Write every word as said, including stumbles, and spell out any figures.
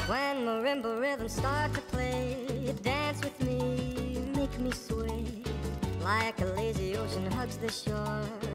When marimba rhythms start to play, dance with me, make me sway, like a lazy ocean hugs the shore.